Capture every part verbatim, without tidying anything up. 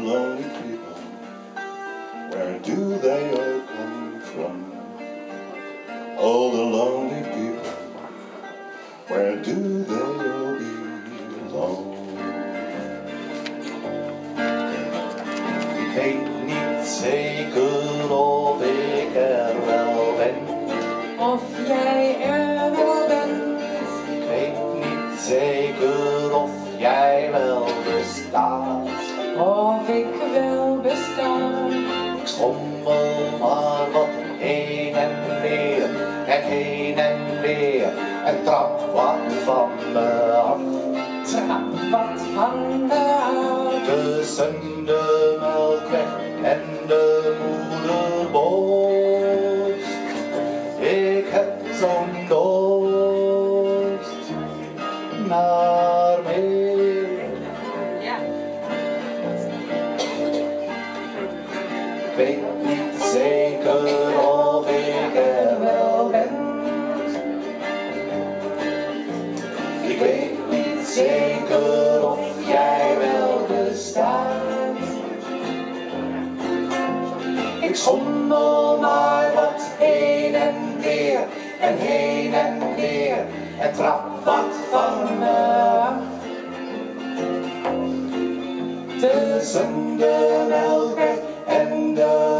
lonely people, where do they all come from? All the lonely people, where do they all belong? Ik weet niet zeker of ik er wel ben. Of jij er wel bent. Ik weet niet zeker of jij wel bestaat. Of ik wel besta. Ik schommel maar wat heen en weer, en heen en weer, en trap wat van me af. Trap wat van me af. Tussen de melkweg en de moederborst. Ik heb zo'n dorst naar meer. Ja. Ik weet niet zeker of ik er wel ben. Ik weet niet zeker of jij wel bestaat. Ik schommel maar wat heen en weer, en heen en weer, en trap wat van me af. Tussen de melkweg en de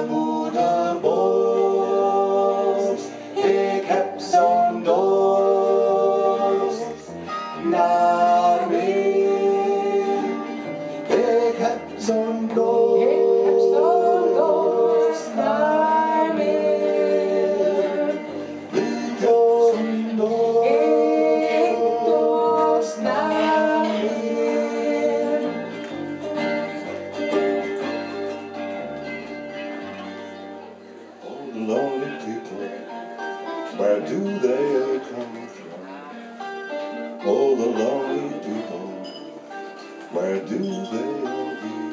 moederborst. Ik heb zo'n dorst naar meer. Ik heb zo'n dorst. Ik heb zo'n dorst naar meer. Ik zo'n dorst. Ik dorst naar meer. All the lonely people, where do they all come from? All the lonely people, where do they all belong?